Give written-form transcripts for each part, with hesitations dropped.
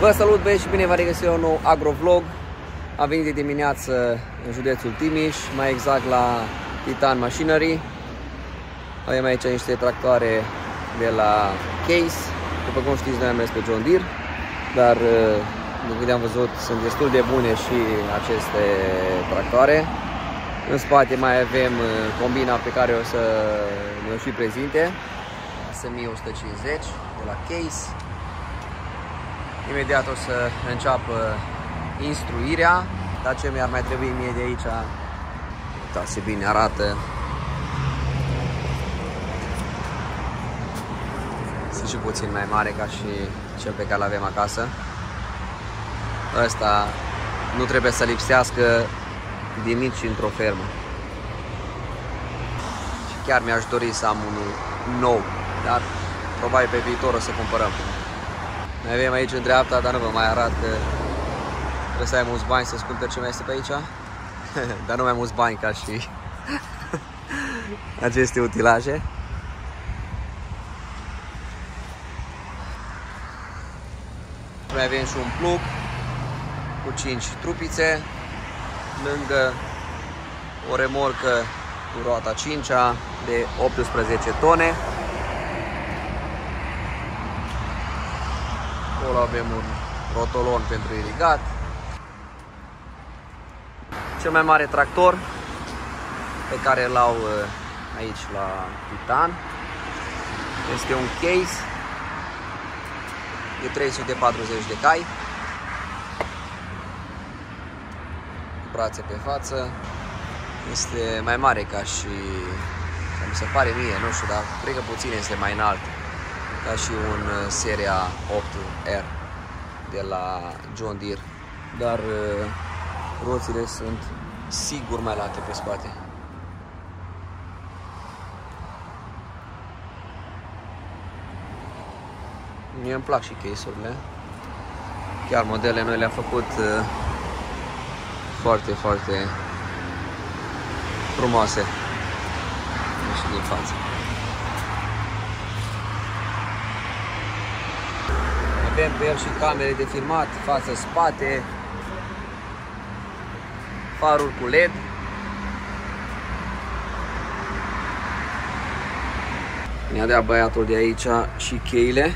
Vă salut, băieți, și bine v-am regăsit la un nou agrovlog. Am venit de dimineață în județul Timiș, mai exact la Titan Machinery. Avem aici niște tractoare de la Case. După cum știți, noi am mers pe John Deere, dar din câte am văzut sunt destul de bune și aceste tractoare. În spate mai avem combina pe care o să ne-o și prezinte, SMI 150 de la Case. Imediat o să înceapă instruirea, dar ce mi-ar mai trebui mie de aici, uitați, bine arată. Sunt și puțin mai mare ca și cel pe care l-avem acasă. Ăsta nu trebuie să lipsească din nici într-o fermă. Și chiar mi-aș dori să am unul nou, dar probabil pe viitor o să cumpărăm. Mai avem aici în dreapta, dar nu vă mai arăt că trebuie să ai mulți bani să ascultă ce mai este pe aici. Dar nu mai mulți bani ca și aceste utilaje. Mai avem și un plug cu 5 trupițe, lângă o remorcă cu roata 5-a de 18 tone. Acolo avem un rotolon pentru irigat. Cel mai mare tractor pe care îl au aici la Titan este un Case de 340 de cai, brațe pe față. Este mai mare ca și, mi se pare mie, nu știu, dar cred că puțin este mai înalt ca și un seria 8R de la John Deere, dar roțile sunt sigur mai late pe spate. Mie îmi plac și case-urile. Chiar modele noi le-am făcut foarte, foarte frumoase. Și din față. Avem pe el și camere de filmat, față-spate, faruri cu LED. Mi-a dat băiatul de aici și cheile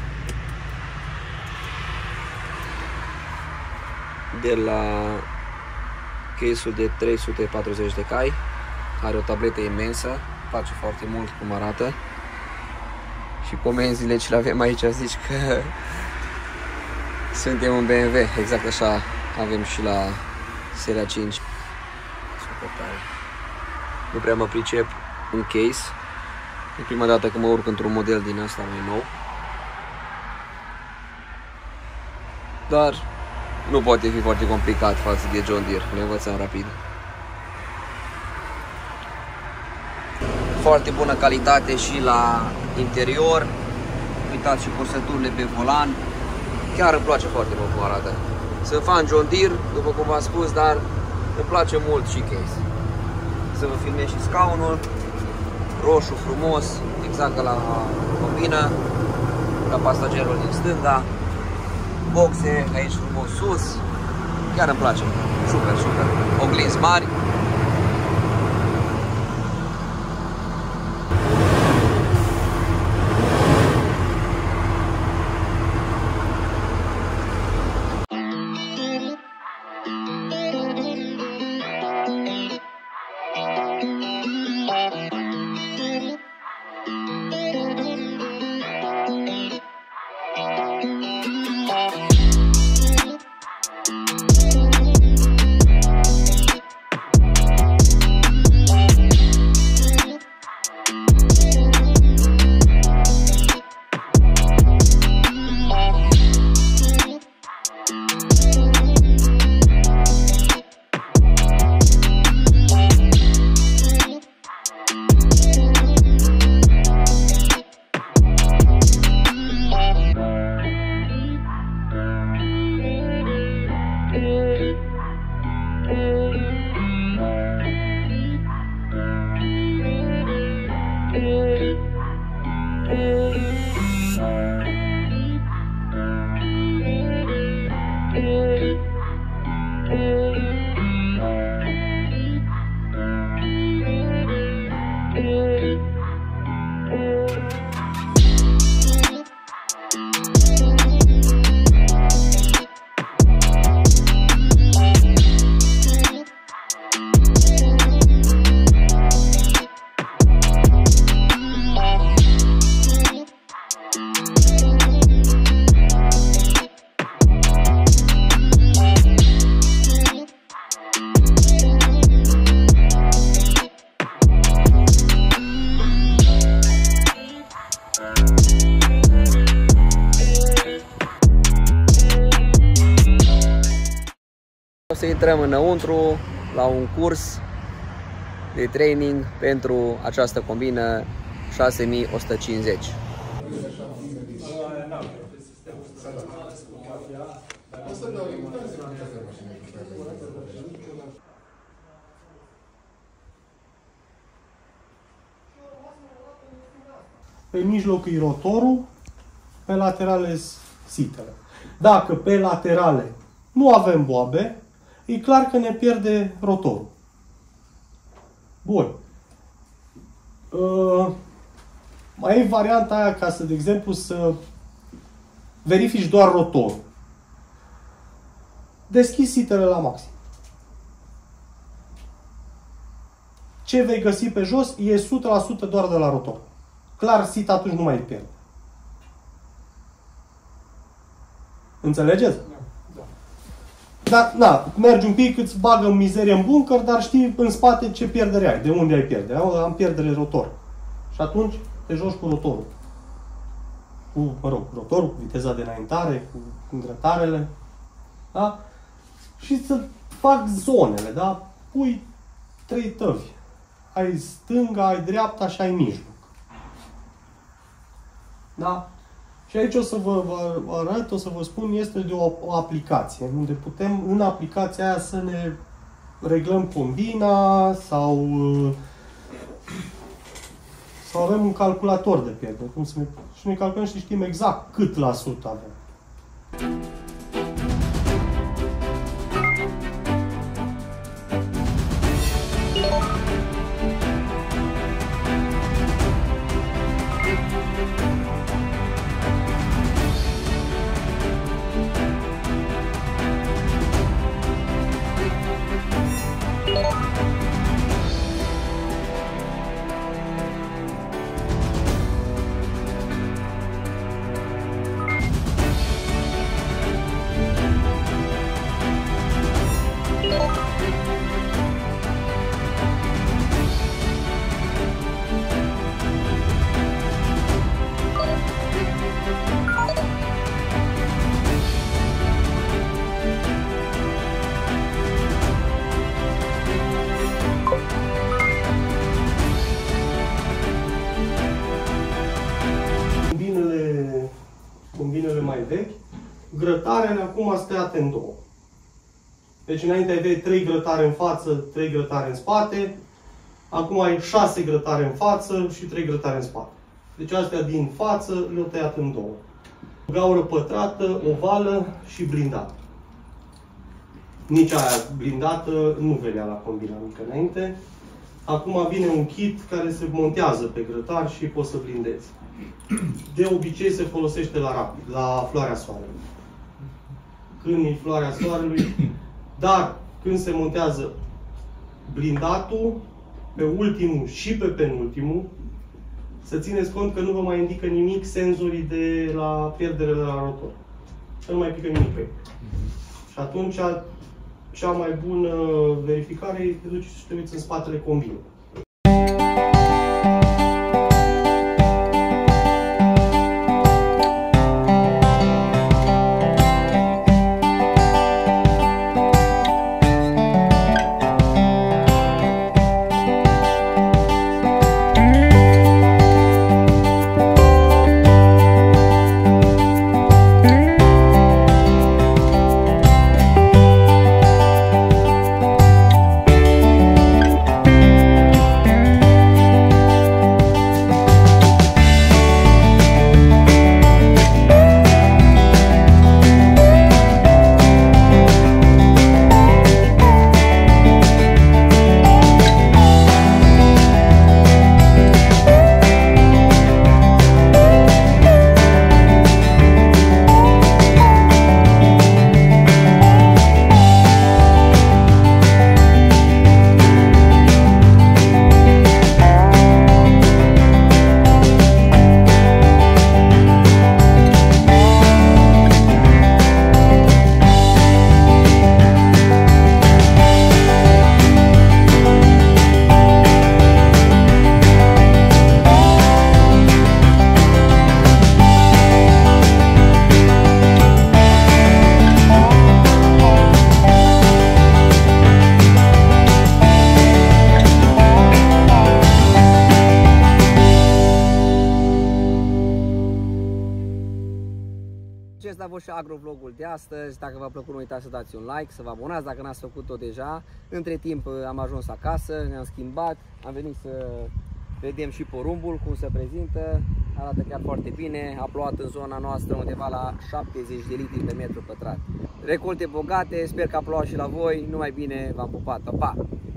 de la case-ul de 340 de cai. Are o tabletă imensă, face foarte mult cum arată. Și comenzile ce le avem aici zici că suntem un BMW, exact așa avem și la seria 5. Super tare. Nu prea mă pricep în case. E prima dată că mă urc într-un model din ăsta mai nou. Dar nu poate fi foarte complicat față de John Deere, le învățăm rapid. Foarte bună calitate și la interior. Uitați și cursăturile pe volan. Chiar îmi place foarte mult cum arată. Sunt fan John Deere, după cum v-am spus, dar îmi place mult și Case. Să vă filmez și scaunul. Roșu frumos, exact ca la combină, la pasagerul din stânga. Boxe aici frumos sus. Chiar îmi place. Super, super. Oglinzi mari. să intrăm înăuntru la un curs de training pentru această combină 6150. Pe mijloc e rotorul, pe laterale sitele. Dacă pe laterale nu avem boabe, e clar că ne pierde rotorul. Bun. Mai e varianta aia ca să, de exemplu, să verifici doar rotorul. Deschizi sitele la maxim. Ce vei găsi pe jos e 100% doar de la rotor. Clar, sit atunci nu mai pierde. Înțelegeți? Da. Dar, na, mergi un pic, îți bagă mizerie în bunker, dar știi în spate ce pierdere ai, de unde ai pierdere. Am pierdere rotor. Și atunci te joci cu rotorul. Cu rotorul, cu viteza de înaintare, cu grătarele. Da? Și să fac zonele, da? Pui 3 tăvi. Ai stânga, ai dreapta și ai mijloc. Da? Și aici o să vă arăt, o să vă spun, este de o aplicație, unde putem în aplicația aia să ne reglăm combina sau avem un calculator de pierdere. Și ne calculăm și știm exact cât la sută avem. Combinele mai vechi, grătarele acum sunt tăiate în două. Deci înainte aveai 3 grătare în față, 3 grătare în spate, acum ai 6 grătare în față și 3 grătare în spate. Deci astea din față le-au tăiat în două. Gaură pătrată, ovală și blindată. Nici aia blindată nu venea la combina mică înainte. Acum vine un kit care se montează pe grătar și poți să blindezi. De obicei se folosește la floarea soarelui. Când e floarea soarelui, dar când se montează blindatul, pe ultimul și pe penultimul, să țineți cont că nu vă mai indică nimic senzorii de la pierdere de la rotor. Să nu mai pică nimic pe ei. Și atunci, cea mai bună verificare e te duci și te uiți în spatele combinei. a fost și agrovlogul de astăzi. Dacă v-a plăcut, nu uitați să dați un like, să vă abonați dacă n-ați făcut-o deja. Între timp am ajuns acasă, ne-am schimbat, am venit să vedem și porumbul cum se prezintă. Arată chiar foarte bine, a plouat în zona noastră undeva la 70 de litri pe metru pătrat. Recolte bogate, sper că a plouat și la voi, numai bine, v-am pupat, pa!